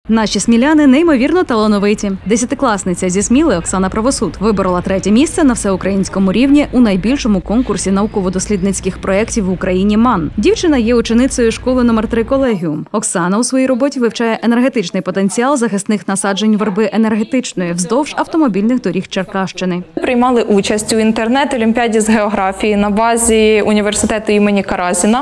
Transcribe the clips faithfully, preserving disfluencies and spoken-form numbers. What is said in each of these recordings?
Наші сміляни неймовірно талановиті. Десятикласниця зі Сміли Оксана Правосуд виборола третє місце на всеукраїнському рівні у найбільшому конкурсі науково-дослідницьких проєктів в Україні МАН. Дівчина є ученицею школи номер три «Колегіум». Оксана у своїй роботі вивчає енергетичний потенціал захисних насаджень верби енергетичної вздовж автомобільних доріг Черкащини. Приймали участь у інтернет-олімпіаді з географії на базі університету імені Каразіна.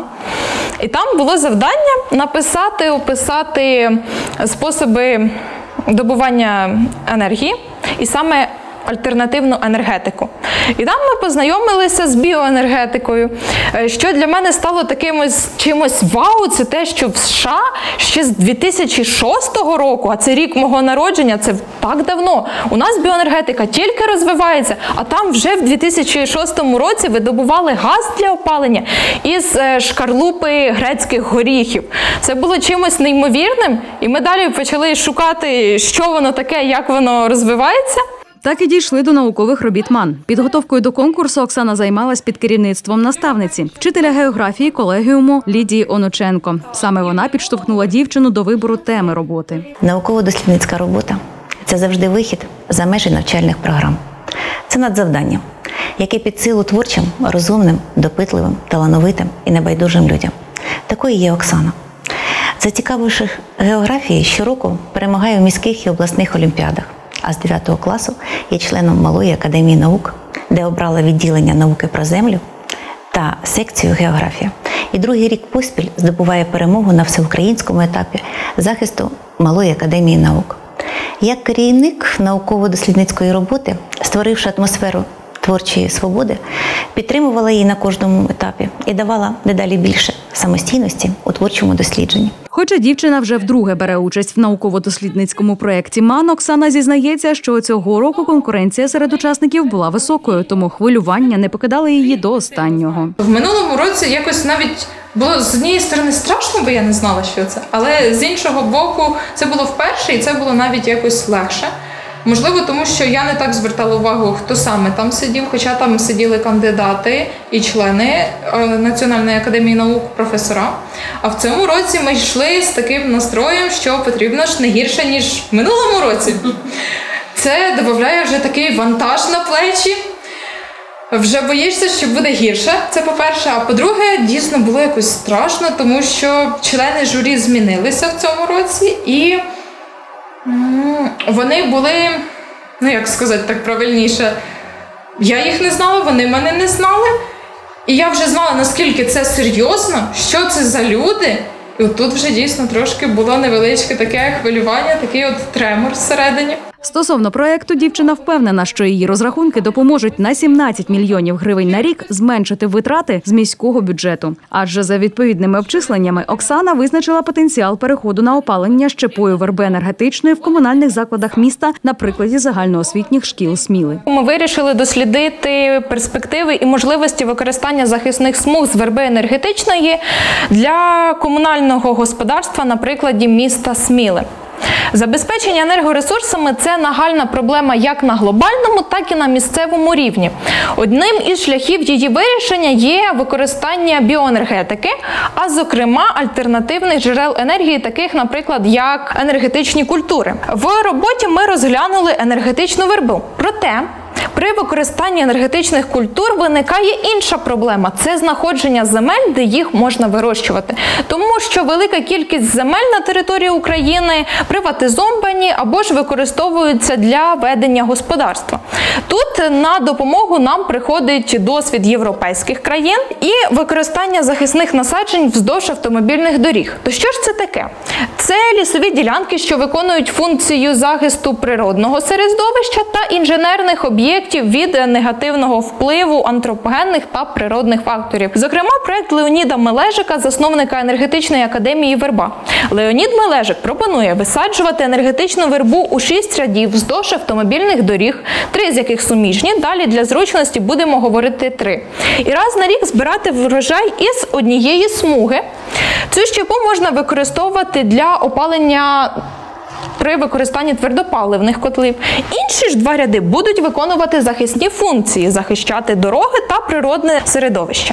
І там було завдання написати, описати способи добування енергії і саме альтернативну енергетику. І там ми познайомилися з біоенергетикою, що для мене стало таким ось чимось вау, це те, що в США ще з дві тисячі шостого року, а це рік мого народження, це так давно, у нас біоенергетика тільки розвивається, а там вже в дві тисячі шостому році видобували газ для опалення із шкарлупи грецьких горіхів. Це було чимось неймовірним, і ми далі почали шукати, що воно таке, як воно розвивається. Так і дійшли до наукових робіт МАН. Підготовкою до конкурсу Оксана займалась під керівництвом наставниці, вчителя географії колегіуму Лідії Онученко. Саме вона підштовхнула дівчину до вибору теми роботи. Науково-дослідницька робота – це завжди вихід за межі навчальних програм. Це надзавдання, яке під силу творчим, розумним, допитливим, талановитим і небайдужим людям. Такою є Оксана. Зацікавивши географії, щороку перемагає в міських і обласних олімпіадах. А з дев'ятого класу є членом Малої академії наук, де обрала відділення науки про землю та секцію географія. І другий рік поспіль здобуває перемогу на всеукраїнському етапі захисту Малої академії наук. Як керівник науково-дослідницької роботи, створивши атмосферу творчої свободи, підтримувала її на кожному етапі і давала дедалі більше самостійності у творчому дослідженні. Хоча дівчина вже вдруге бере участь в науково-дослідницькому проєкті МАН, Оксана зізнається, що цього року конкуренція серед учасників була високою, тому хвилювання не покидали її до останнього. В минулому році якось навіть було з однієї сторони страшно, бо я не знала, що це, але з іншого боку це було вперше і це було навіть якось легше. Можливо, тому що я не так звертала увагу, хто саме там сидів, хоча там сиділи кандидати і члени Національної академії наук, професора. А в цьому році ми йшли з таким настроєм, що потрібно ж не гірше, ніж в минулому році. Це додає вже такий вантаж на плечі. Вже боїшся, що буде гірше, це по-перше. А по-друге, дійсно було якось страшно, тому що члени журі змінилися в цьому році і вони були, ну як сказати так правильніше, я їх не знала, вони мене не знали. І я вже знала, наскільки це серйозно, що це за люди. І от тут вже дійсно трошки було невеличке таке хвилювання, такий от тремор всередині. Стосовно проєкту, дівчина впевнена, що її розрахунки допоможуть на сімнадцять мільйонів гривень на рік зменшити витрати з міського бюджету. Адже за відповідними обчисленнями Оксана визначила потенціал переходу на опалення щепою верби енергетичної в комунальних закладах міста на прикладі загальноосвітніх шкіл Сміли. Ми вирішили дослідити перспективи і можливості використання захисних смуг з верби енергетичної для комунального господарства на прикладі міста Сміли. Забезпечення енергоресурсами – це нагальна проблема як на глобальному, так і на місцевому рівні. Одним із шляхів її вирішення є використання біоенергетики, а зокрема альтернативних джерел енергії, таких, наприклад, як енергетичні культури. В роботі ми розглянули енергетичну вербу. Проте, при використанні енергетичних культур виникає інша проблема – це знаходження земель, де їх можна вирощувати. Тому що велика кількість земель на території України приватизовані або ж використовуються для ведення господарства. Тут на допомогу нам приходить досвід європейських країн і використання захисних насаджень вздовж автомобільних доріг. То що ж це таке? Це лісові ділянки, що виконують функцію захисту природного середовища та інженерних об'єктів від негативного впливу антропогенних та природних факторів. Зокрема, проект Леоніда Мележика, засновника енергетичної академії «Верба». Леонід Мележик пропонує висаджувати енергетичну вербу у шість рядів вздовж автомобільних доріг, три з яких суміжні, далі для зручності будемо говорити три. І раз на рік збирати врожай із однієї смуги. Цю щепу можна використовувати для опалення при використанні твердопаливних котлів. Інші ж два ряди будуть виконувати захисні функції – захищати дороги та природне середовище.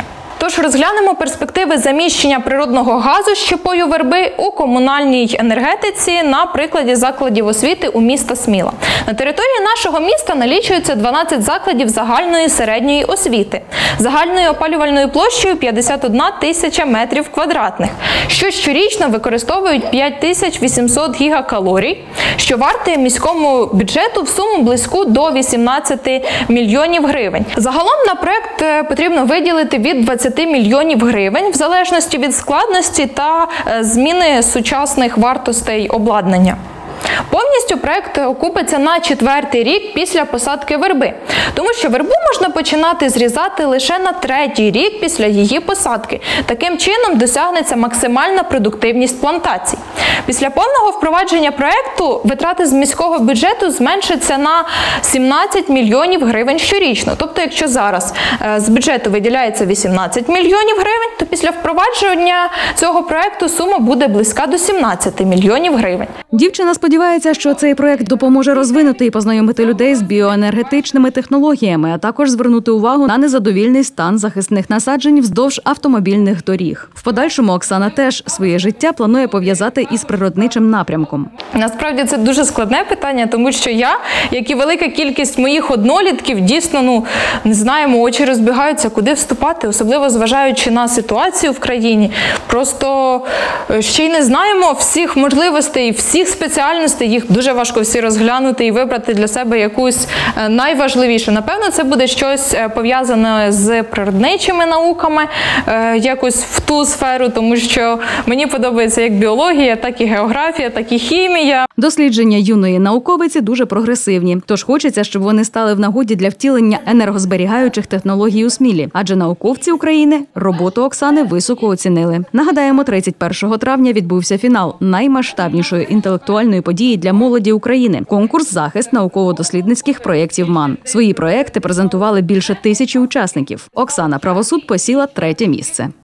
Тож розглянемо перспективи заміщення природного газу щепою верби у комунальній енергетиці на прикладі закладів освіти у міста Сміла. На території нашого міста налічується дванадцять закладів загальної середньої освіти, загальною опалювальною площею п'ятдесят одна тисяча метрів квадратних, що щорічно використовують п'ять тисяч вісімсот гігакалорій, що вартує міському бюджету в суму близьку до вісімнадцяти мільйонів гривень. Загалом на проект потрібно виділити від двадцяти мільйонів гривень в залежності від складності та зміни сучасних вартостей обладнання. Повністю проект окупиться на четвертий рік після посадки верби, тому що вербу можна починати зрізати лише на третій рік після її посадки. Таким чином досягнеться максимальна продуктивність плантацій. Після повного впровадження проекту витрати з міського бюджету зменшаться на сімнадцять мільйонів гривень щорічно. Тобто, якщо зараз з бюджету виділяється вісімнадцять мільйонів гривень, то після впровадження цього проекту сума буде близька до сімнадцяти мільйонів гривень. Дівчина сподівається, що цей проект допоможе розвинути і познайомити людей з біоенергетичними технологіями, а також звернути увагу на незадовільний стан захисних насаджень вздовж автомобільних доріг. В подальшому Оксана теж своє життя планує пов'язати із природничим напрямком. Насправді це дуже складне питання, тому що я, як і велика кількість моїх однолітків, дійсно, ну, не знаємо, очі розбігаються, куди вступати, особливо зважаючи на ситуацію в країні. Просто ще й не знаємо всіх можливостей, всіх спеціальностей, їх дуже важко всі розглянути і вибрати для себе якусь найважливіше. Напевно, це буде щось пов'язане з природничими науками, якось в ту сферу, тому що мені подобається як біологія, так і географія, так і хімія. Дослідження юної науковиці дуже прогресивні, тож хочеться, щоб вони стали в нагоді для втілення енергозберігаючих технологій у Смілі, адже науковці України роботу Оксани високо оцінили. Нагадаємо, тридцять першого травня відбувся фінал наймасштабнішої інтелектуальної події для молоді України – конкурс «Захист науково-дослідницьких проєктів МАН». Свої проєкти презентували більше тисячі учасників. Оксана Правосуд посіла третє місце.